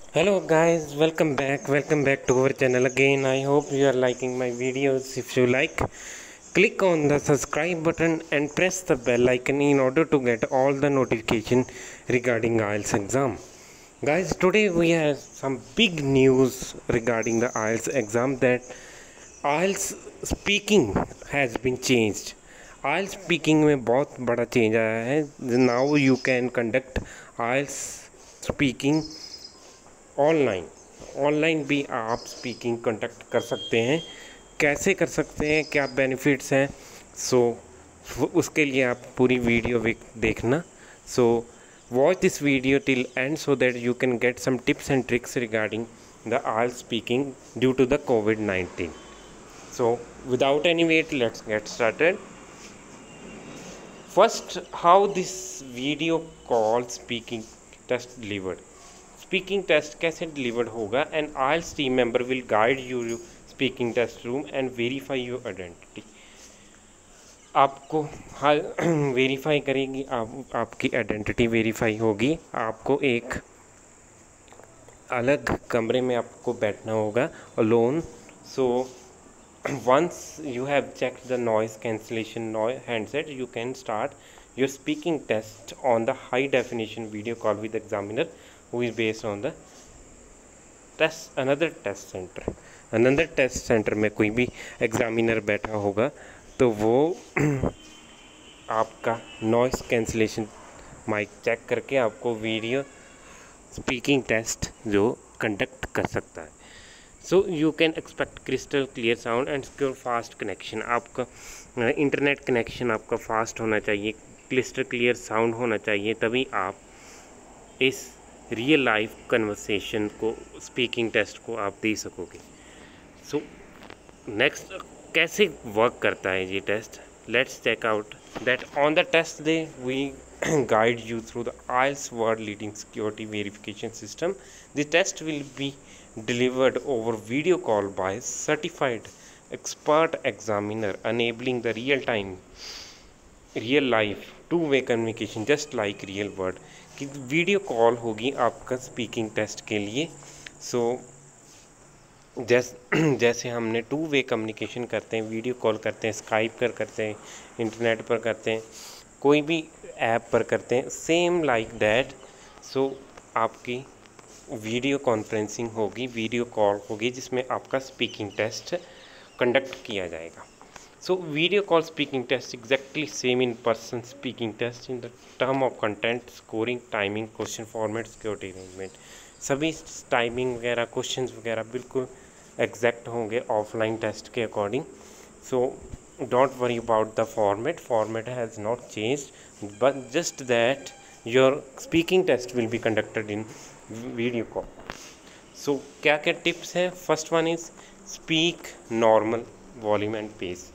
Hello guys, welcome back to our channel again. I hope you are liking my videos. If you like, click on the subscribe button and press the bell icon in order to get all the notification regarding IELTS exam. Guys, today we have some big news regarding the IELTS exam, that IELTS speaking has been changed. IELTS speaking में बहुत बड़ा change आया है. Now you can conduct IELTS speaking online भी आप speaking conduct कर सकते हैं. कैसे कर सकते हैं, क्या बेनिफिट्स हैं, उसके लिए आप पूरी वीडियो देखना. So watch this video till end so that you can get some tips and tricks regarding the IELTS speaking due to the COVID-19. So without any wait, let's get started. First, how this video call speaking test delivered. Speaking test कैसे delivered होगा. And IELTS team member will guide you speaking test room and verify your identity. आपको verify करेगी, आपकी identity verify होगी. आपको एक अलग कमरे में आपको बैठना होगा alone. So once you have checked the noise cancellation handset, you can start your speaking test on the high definition video call with examiner who is based on the another test center में कोई भी examiner बैठा होगा तो वो आपका noise cancellation mic check करके आपको वीडियो स्पीकिंग टेस्ट जो कंडक्ट कर सकता है. So you can expect crystal clear sound and secure fast connection. आपका इंटरनेट कनेक्शन आपका फास्ट होना चाहिए, क्रिस्टल क्लियर साउंड होना चाहिए, तभी आप इस रियल लाइफ कन्वर्सेशन को, स्पीकिंग टेस्ट को आप दे सकोगे. सो नेक्स्ट, कैसे वर्क करता है ये test. Let's check out that on the test day we guide you through the IELTS world leading security verification system. The test will be delivered over video call by certified expert examiner, enabling the real life two-way communication just like real world. कि video call होगी आपका speaking test के लिए. सो जैसे हमने two way communication करते हैं, video call करते हैं, स्काइप पर करते हैं, इंटरनेट पर करते हैं, कोई भी ऐप पर करते हैं, सेम लाइक दैट. सो आपकी वीडियो कॉन्फ्रेंसिंग होगी, वीडियो कॉल होगी जिसमें आपका स्पीकिंग टेस्ट कंडक्ट किया जाएगा. So video call speaking test exactly same in person speaking test in the term of content, scoring, timing, question format, security arrangement. सभी timing वगैरह, questions वगैरह बिल्कुल एग्जैक्ट होंगे ऑफलाइन टेस्ट के according. So don't worry about the format has not changed, but just that your speaking test will be conducted in video call. So क्या क्या tips हैं. First one is speak normal volume and pace.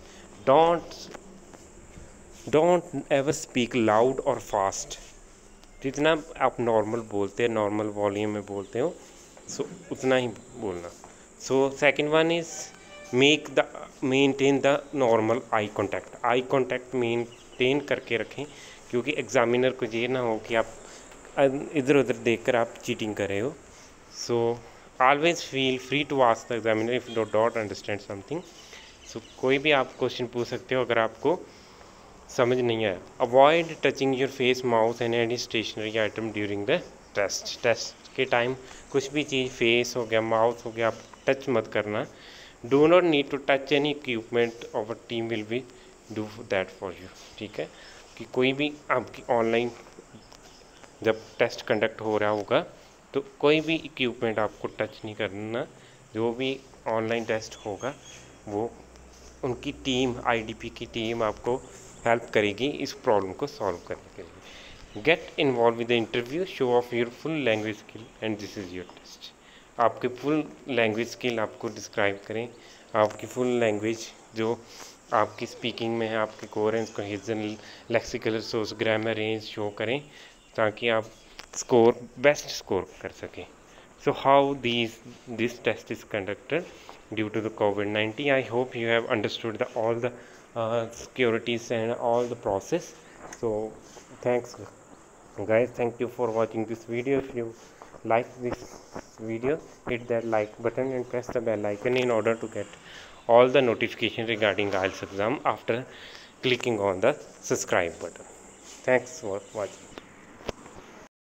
Don't ever speak loud और fast. जितना आप normal बोलते हैं, normal volume में बोलते हो, सो उतना ही बोलना. So second one is maintain the normal eye contact maintain करके रखें, क्योंकि एग्जामिनर को ये ना हो कि आप इधर उधर देखकर आप चीटिंग कर रहे हो. So always feel free to ask the examiner if you don't understand something. So कोई भी आप क्वेश्चन पूछ सकते हो अगर आपको समझ नहीं आया. Avoid touching your face, mouth and any stationery item during the test के टाइम कुछ भी चीज़, फेस हो गया, माउथ हो गया, आप टच मत करना. Do not need to touch any equipment, our team will be do that for you. ठीक है, कि कोई भी आपकी ऑनलाइन जब टेस्ट कंडक्ट हो रहा होगा तो कोई भी इक्विपमेंट आपको टच नहीं करना. जो भी ऑनलाइन टेस्ट होगा वो उनकी टीम, IDP की टीम आपको हेल्प करेगी इस प्रॉब्लम को सॉल्व करने के लिए. Get involve with the interview, show off your full language skill and this is your test. आपके फुल लैंग्वेज स्किल आपको डिस्क्राइब करें, आपकी फुल लैंग्वेज जो आपकी स्पीकिंग में है, आपके coherence, cohesion, lexical resource, grammar range show करें ताकि आप बेस्ट स्कोर कर सकें. So how this test is conducted due to the COVID-19. I hope you have understood all the securities and all the process. So thanks guys, thank you for watching this video. If you like this video, hit that like button and press the bell icon in order to get all the notification regarding IELTS exam after clicking on the subscribe button. Thanks for watching.